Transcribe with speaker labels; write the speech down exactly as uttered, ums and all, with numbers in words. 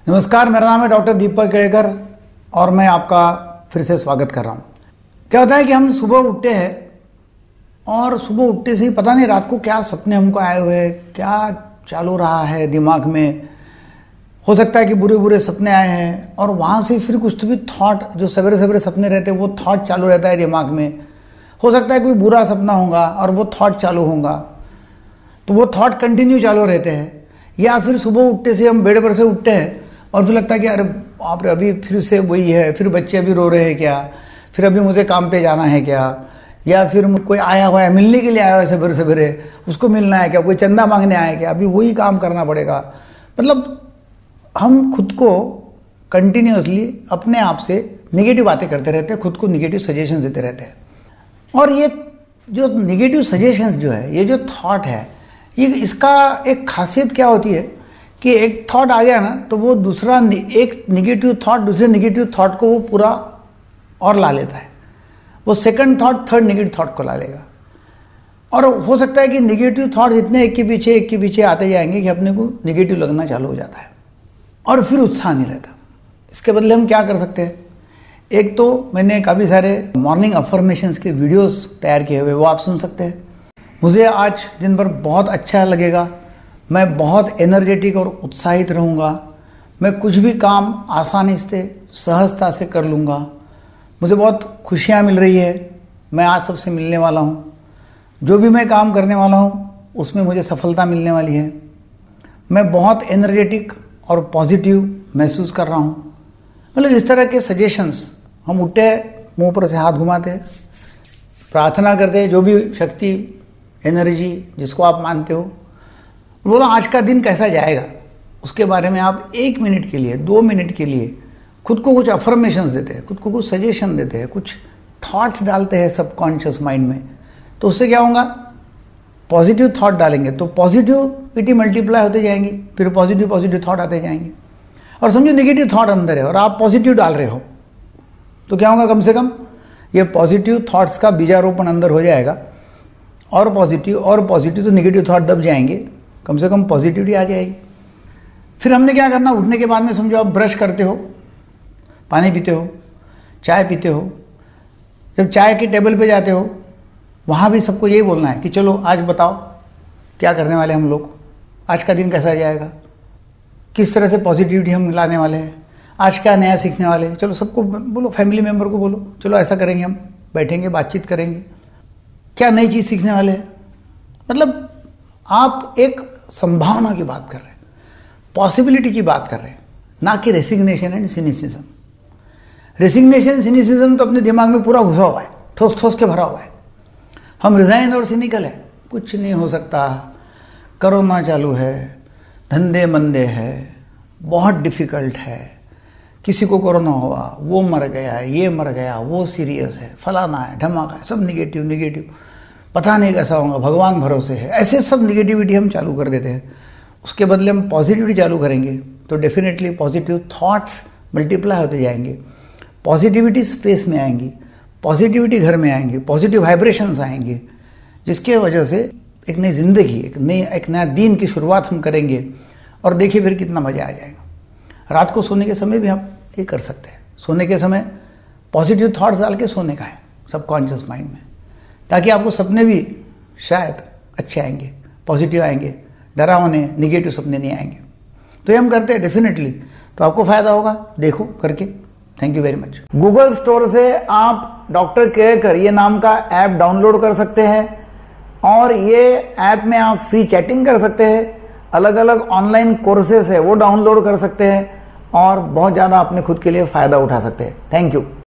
Speaker 1: नमस्कार, मेरा नाम है डॉक्टर दीपक केड़कर और मैं आपका फिर से स्वागत कर रहा हूँ। क्या होता है कि हम सुबह उठते हैं और सुबह उठते से ही पता नहीं रात को क्या सपने हमको आए हुए हैं, क्या चालू रहा है दिमाग में। हो सकता है कि बुरे बुरे सपने आए हैं और वहाँ से फिर कुछ तो भी थॉट, जो सवेरे सवेरे सपने रहते हैं वो थॉट चालू रहता है दिमाग में। हो सकता है कोई बुरा सपना होगा और वो थॉट चालू होगा, तो वो थॉट कंटिन्यू चालू रहते हैं। या फिर सुबह उठते से हम बेड पर से उठते हैं और फिर लगता है कि अरे आप अभी फिर से वही है, फिर बच्चे अभी रो रहे हैं क्या, फिर अभी मुझे काम पे जाना है क्या, या फिर कोई आया हुआ है मिलने के लिए आया हुआ है सवेरे सवेरे, उसको मिलना है क्या, कोई चंदा मांगने आया है क्या, अभी वही काम करना पड़ेगा। मतलब हम खुद को कंटिन्यूसली अपने आप से निगेटिव बातें करते रहते हैं, खुद को निगेटिव सजेशन देते रहते हैं। और ये जो निगेटिव सजेशंस जो है, ये जो थॉट है, ये इसका एक खासियत क्या होती है कि एक थॉट आ गया ना तो वो दूसरा एक निगेटिव थॉट दूसरे निगेटिव थॉट को वो पूरा और ला लेता है। वो second thought third negative thought को ला लेगा और हो सकता है कि निगेटिव थॉट इतने एक के पीछे एक के पीछे आते जाएंगे कि अपने को निगेटिव लगना चालू हो जाता है और फिर उत्साह नहीं रहता। इसके बदले हम क्या कर सकते हैं? एक तो मैंने काफ़ी सारे मॉर्निंग अफर्मेशंस के वीडियोस तैयार किए हुए, वो आप सुन सकते हैं। मुझे आज दिन भर बहुत अच्छा लगेगा, मैं बहुत एनर्जेटिक और उत्साहित रहूँगा, मैं कुछ भी काम आसानी से सहजता से कर लूँगा, मुझे बहुत खुशियाँ मिल रही है, मैं आज सबसे मिलने वाला हूँ, जो भी मैं काम करने वाला हूँ उसमें मुझे सफलता मिलने वाली है, मैं बहुत एनर्जेटिक और पॉजिटिव महसूस कर रहा हूँ। मतलब इस तरह के सजेशंस हम उठते मुंह पर से हाथ घुमाते, प्रार्थना करते, जो भी शक्ति एनर्जी जिसको आप मानते हो, बोलो आज का दिन कैसा जाएगा, उसके बारे में आप एक मिनट के लिए, दो मिनट के लिए खुद को कुछ अफर्मेशंस देते हैं, खुद को कुछ सजेशन देते हैं, कुछ थॉट्स डालते हैं सबकॉन्शियस माइंड में। तो उससे क्या होगा? पॉजिटिव थॉट डालेंगे तो पॉजिटिविटी मल्टीप्लाई होते जाएंगी, फिर पॉजिटिव पॉजिटिव थॉट आते जाएंगे। और समझो निगेटिव थॉट अंदर है और आप पॉजिटिव डाल रहे हो, तो क्या होगा? कम से कम ये पॉजिटिव थॉट्स का बीजारोपण अंदर हो जाएगा और पॉजिटिव और पॉजिटिव, तो निगेटिव थॉट दब जाएंगे, कम से कम पॉजिटिविटी आ जाएगी। फिर हमने क्या करना? उठने के बाद में समझो आप ब्रश करते हो, पानी पीते हो, चाय पीते हो, जब चाय के टेबल पे जाते हो वहाँ भी सबको यही बोलना है कि चलो आज बताओ क्या करने वाले हम लोग, आज का दिन कैसा जाएगा, किस तरह से पॉजिटिविटी हम लाने वाले हैं, आज क्या नया सीखने वाले हैं। चलो सबको बोलो, फैमिली मेम्बर को बोलो, चलो ऐसा करेंगे, हम बैठेंगे बातचीत करेंगे, क्या नई चीज़ सीखने वाले हैं। मतलब आप एक संभावना की बात कर रहे हैं, पॉसिबिलिटी की बात कर रहे हैं, ना कि resignation and cynicism. Resignation cynicism तो अपने दिमाग में पूरा घुसा हुआ है, ठोस ठोस के भरा हुआ है। हम रिजाइन और सिनिकल है, कुछ नहीं हो सकता, कोरोना चालू है, धंधे मंदे है, बहुत डिफिकल्ट है, किसी को कोरोना हुआ, वो मर गया, ये मर गया, वो सीरियस है, फलाना है, धमाका है, सब निगेटिव निगेटिव, पता नहीं कैसा होगा, भगवान भरोसे है, ऐसे सब निगेटिविटी हम चालू कर देते हैं। उसके बदले हम पॉजिटिविटी चालू करेंगे तो डेफिनेटली पॉजिटिव थॉट्स मल्टीप्लाई होते जाएंगे, पॉजिटिविटी स्पेस में आएंगी, पॉजिटिविटी घर में आएंगी, पॉजिटिव वाइब्रेशंस आएंगे, जिसके वजह से एक नई जिंदगी, एक नई एक नया दिन की शुरुआत हम करेंगे। और देखिए फिर कितना मजा आ जाएगा। रात को सोने के समय भी हम ये कर सकते हैं, सोने के समय पॉजिटिव थॉट्स डाल के सोने का है सबकॉन्शियस माइंड में, ताकि आपको सपने भी शायद अच्छे आएंगे, पॉजिटिव आएंगे, डरावने निगेटिव सपने नहीं आएंगे। तो ये हम करते हैं डेफिनेटली, तो आपको फायदा होगा, देखो करके। Thank you very much. Google store से आप डॉक्टर केड़कर ये नाम का ऐप डाउनलोड कर सकते हैं और ये ऐप में आप फ्री चैटिंग कर सकते हैं, अलग अलग ऑनलाइन कोर्सेज है वो डाउनलोड कर सकते हैं और बहुत ज़्यादा अपने खुद के लिए फ़ायदा उठा सकते हैं। Thank you.